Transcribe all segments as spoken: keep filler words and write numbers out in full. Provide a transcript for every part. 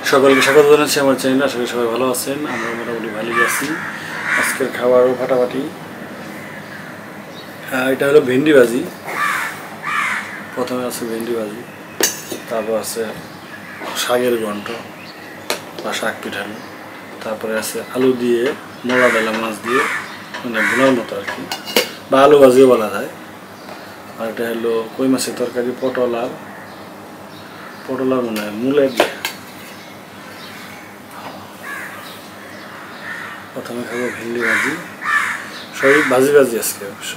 সকলকে স্বাগত জানাচ্ছি আমার চ্যানেলে। আশা করি সবাই ভালো আছেন, আমরা মোটামুটি ভালোই আছি। আজকের খাবারও ফাটাফাটি। এটা হলো ভেন্ডি ভাজি। প্রথমে আছে ভেন্ডি ভাজি, তারপর আছে শাকের ঘন্ট বা শাক পিঠানো, তারপরে আছে আলু দিয়ে মোড়া ডালা মাছ দিয়ে মানে ভুনার মতো আর কি, বা আলু ভাজিও বলা যায়। আর এটা হলো কই মাছের তরকারি, পটল আর পটল আর মনে হয় মূলের দিয়ে। প্রথমে খাবো ভেন্ডি ভাজি, সবই ভাজি ভাজি আজকে অবশ্য।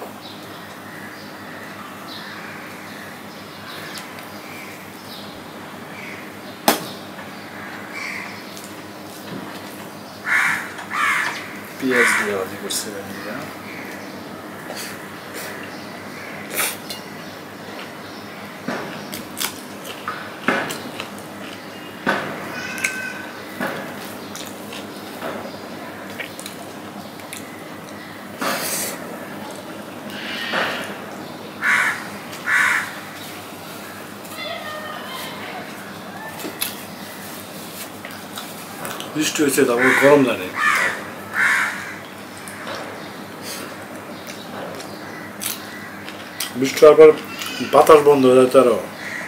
পেঁয়াজ দিয়ে ভাজি করছে ভেন্ডিটা। বৃষ্টি হয়েছে, তারপর গরম লাগে। বৃষ্টি হওয়ার পর বাতাস বন্ধ হয়ে যায় আরো।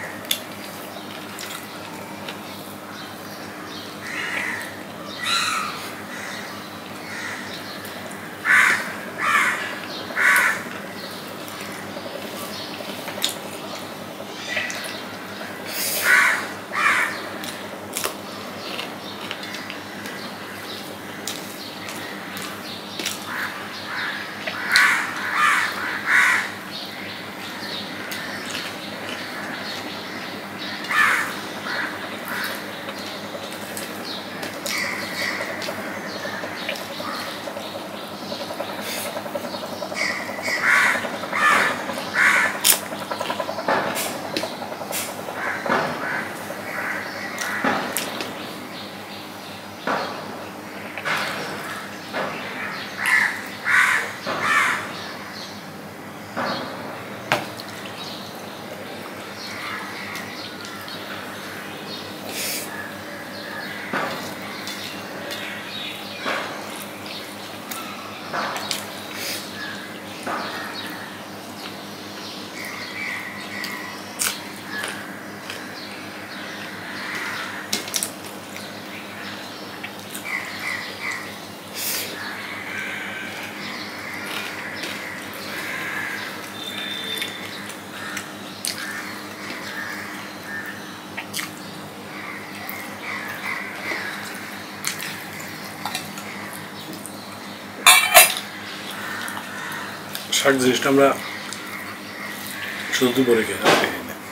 শাক জিনিসটা আমরা শুধু দুপুরে খাই, রাত্রে খাই না।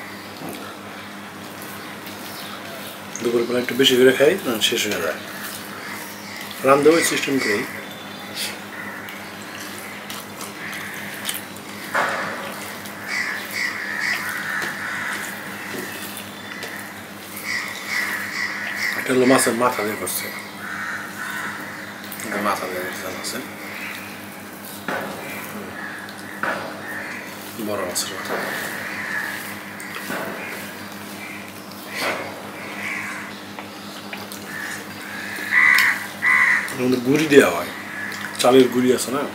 দুপুরে বেলা একটু বেশি করে খাই, শেষ হয়ে যায়। রান্ধে ওই সিস্টেম করেই। এটা হলো মাছের মাথা দিয়ে করছে, মাথা দিয়ে আছে বড় মাছের মাথা। গুড়ি দেওয়া হয়, চালের গুড়ি আছে না।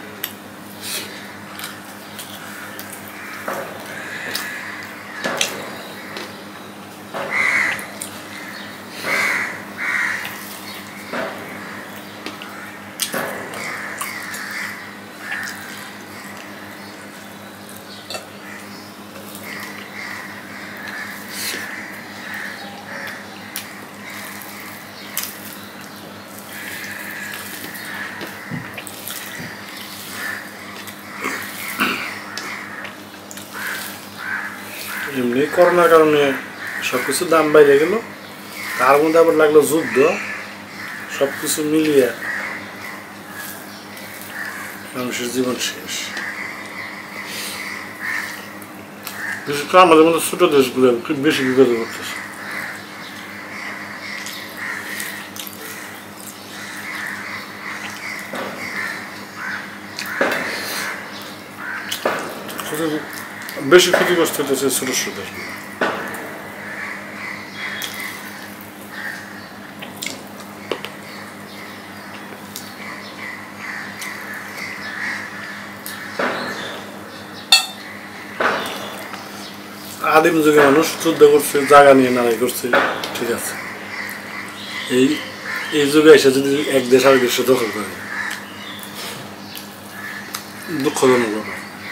এমনি করোনার কারণে সব কিছু দাম বাইরে গেল, তার মধ্যে আবার লাগলো যুদ্ধ, সব কিছু মিলিয়ে মানুষের জীবন শেষ। বিশেষ করে আমাদের মতো ছোট দেশগুলো খুব বেশি বিপদে পড়তেছে। বেশি ক্ষতিগ্রস্ত হতেছে ছোট ছোট দেশগুলো। আদিম যুগে মানুষ যুদ্ধ করছে, জায়গা নিয়ে লড়াই করছে, ঠিক আছে। এই এই যুগে এসে যদি এক দেশ আরেক দেশে দখল করে, দুঃখজনক ব্যাপার।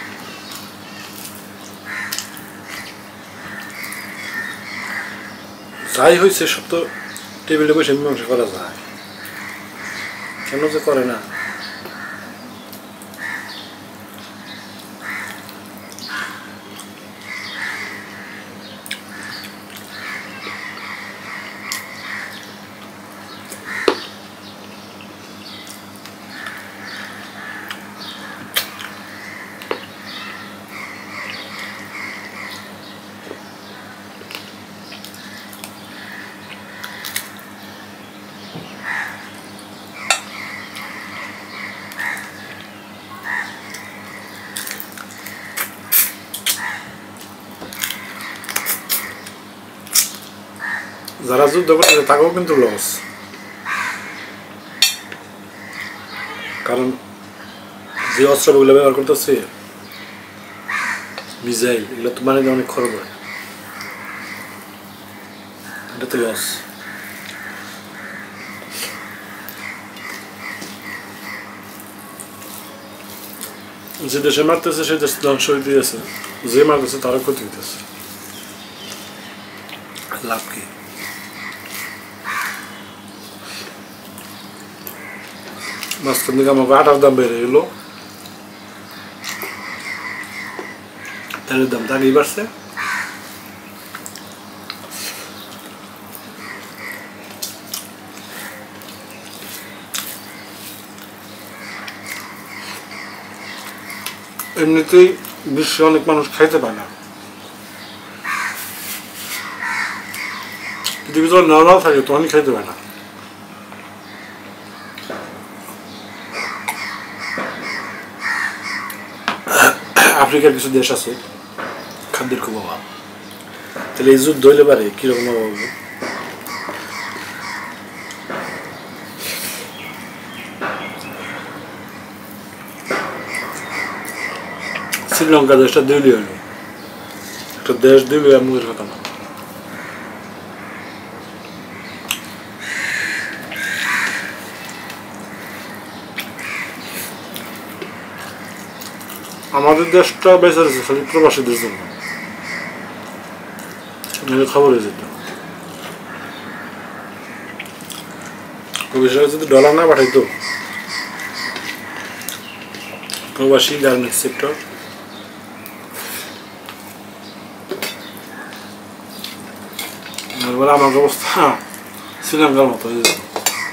যাই হয়েছে সব তো টেবিলে বসে মীমাংসা করা যায়, কেন যে করে না। যারা যুদ্ধ করতেছে তাকেও কিন্তু লস, কারণ যে অস্ত্রগুলো ব্যবহার করতেছে মিসাইল, এগুলো তো মানে অনেক খরচ হয়, এটা তো লস। যে দেশে মারতেছে সে দেশ ধ্বংস হইতে আছে, যে মারতেছে তারও ক্ষতি হইতেছে, লাভ কি? মাঝখান থেকে আমাকে আটার দাম বেড়ে গেলো, তেলের দাম আগেই বাড়ছে। এমনিতেই বিশ্বে অনেক মানুষ খাইতে পায় না, পৃথিবী যখন নর্মাল থাকে তখনই খাইতে পায় না। আফ্রিকার কিছু দেশ আছে খাদ্যের খুব অভাব, তাহলে এই যুদ্ধ হইলে পারে কিরকম অভাব হবে? শ্রীলঙ্কা দেশটা দিল্লি হইল, একটা দেশ দিল্লি আর মুখের কথা না। আমাদের দেশটা বেঁচে আছে খালি প্রবাসীদের জন্য, খবর হয়ে যেত। প্রবাসীরা যদি ডলার না পাঠাইতো, প্রবাসী গার্মেন্টস সেক্টর, আমার অবস্থা শ্রীলঙ্কার মতো হয়ে যেত।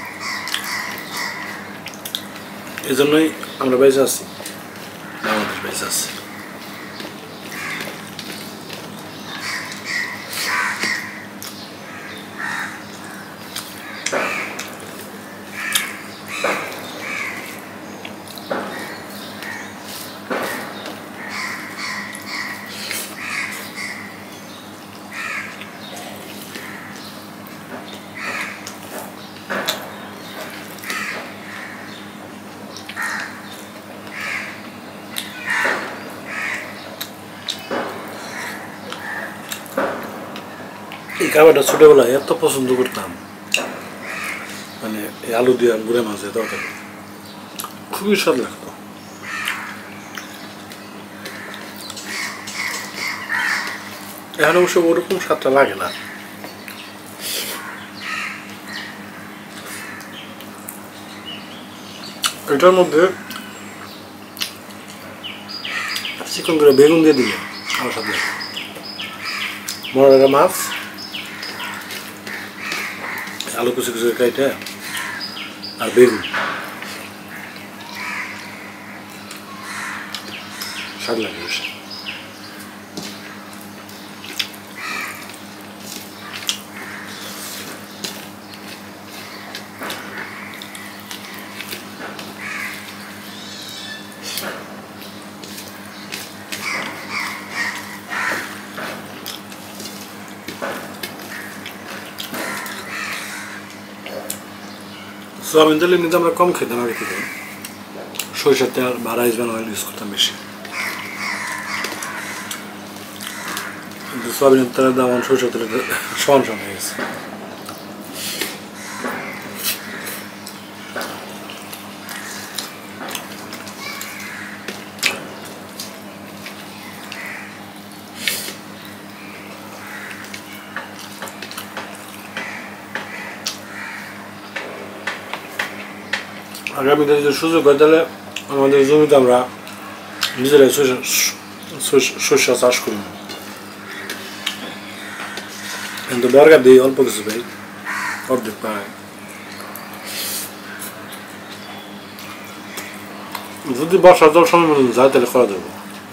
এই জন্যই আমরা বেঁচে আছি, আমাদের বেঁচে আছে। এই খাবারটা ছোটবেলায় এত পছন্দ করতাম, মানে এই আলু দিয়ে গুঁড়ে মাছে তরকারি খুবই স্বাদ লাগতো। এখন অবশ্য ওরকম স্বাদটা লাগে না। এটার মধ্যে চিকন করে বেগুন দিয়ে দিলে আমার সাথে মরা মাছ, আলু কুচি কুচি কাইটা আর বেগুন, স্বাদ লাগে বেশ। সোয়াবিন তেল এমনিতে আমরা কম খেতাম আগে থেকে, সরিষার তেল বা রাইস ব্রান অয়েল ইউজ করতাম বেশি, কিন্তু সয়াবিনের তেলের দাম সরষের তেলের সমান সমান হয়ে গেছে। আগামীতে যদি সুযোগ হয় তাহলে আমাদের জমিতে আমরা নিজেরাই শস্য চাষ করি, কিন্তু দরকার দিই অল্প কিছু পাই, অর্ধেক পাই। যদি বর্ষার জল সময় মতো যায় তাহলে করা যাবে।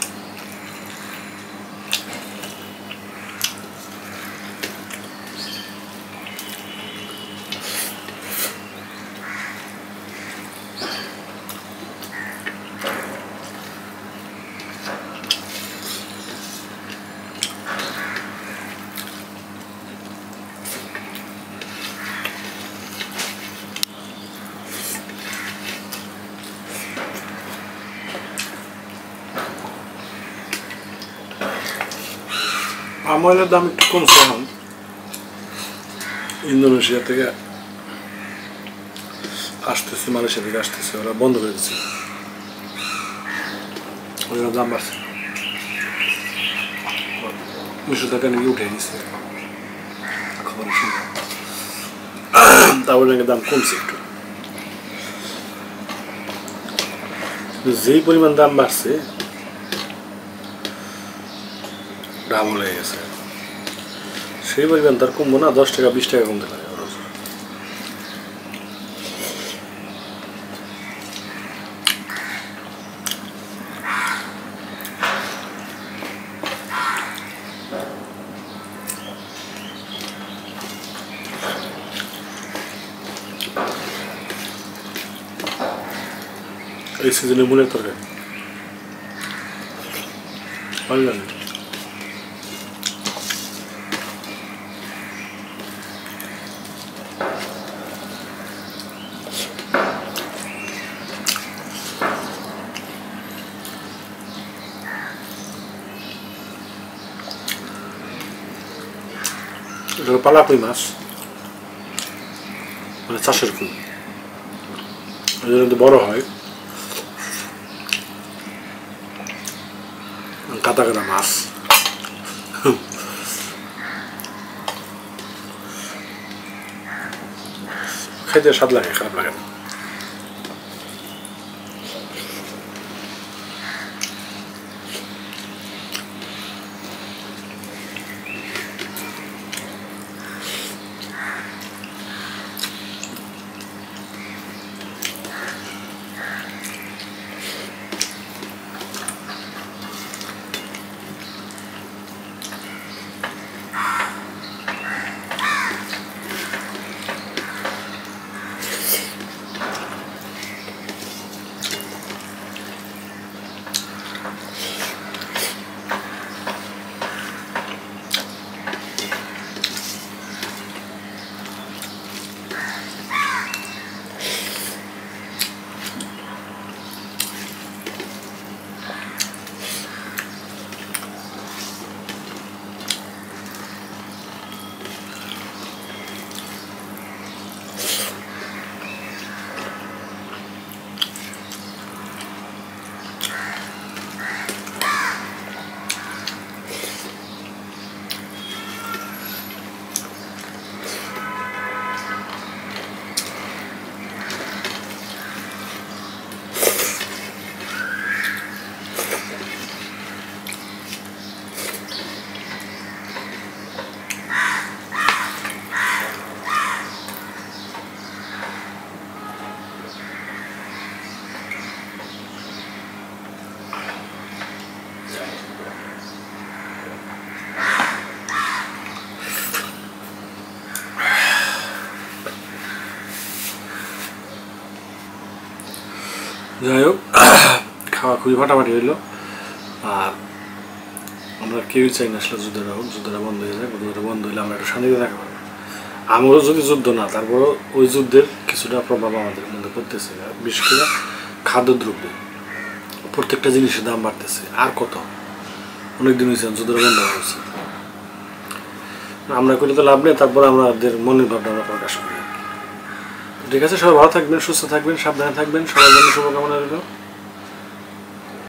আমলের দাম একটু কমছে এখন, ইন্দোনেশিয়া থেকে আসতেছে, মালয়েশিয়া থেকে আসতেছে, ওরা বন্ধ করে দিচ্ছে, ওদের দাম বাড়ছে, দুশো টাকা নাকি উঠে গেছে খবরের শুনে, তারপরে নাকি দাম কমছে একটু। যেই পরিমাণ দাম বাড়ছে ডাবল হয়ে গেছে, সেই পরিমাণ তার কমবো না, দশ টাকা বিশ টাকা কমতে লাগে রোজ। এই সিজনে মূলের তরকারি ভালো লাগে। এটা পালা কই মাছ, মানে চাষের কই, বড় হয়, কাটা কাটা মাছ, খাইতে স্বাদ লাগে, খারাপ লাগে না। যাই হোক, খাওয়া খুবই ফাটাফাটি হইলো। আর আমরা কেউই চাই না আসলে যুদ্ধটা হোক, যুদ্ধটা বন্ধ হয়ে যায়। যুদ্ধটা বন্ধ হইলে আমরা একটু শান্তিতে থাকতে পারবো। আমারও যদি যুদ্ধ না, তারপরও ওই যুদ্ধের কিছুটা প্রভাব আমাদের মধ্যে পড়তেছে, বিশেষ করে খাদ্যদ্রব্য, প্রত্যেকটা জিনিসের দাম বাড়তেছে। আর কত, অনেকদিন হয়েছে যুদ্ধটা বন্ধ হওয়া উচিত। আমরা করলে তো লাভ নেই, তারপরে আমাদের মনের ভাবটা আমরা প্রকাশ করি। ঠিক আছে, সবাই ভালো থাকবেন, সুস্থ থাকবেন, সাবধানে থাকবেন, সবার জন্য শুভকামনা রইল।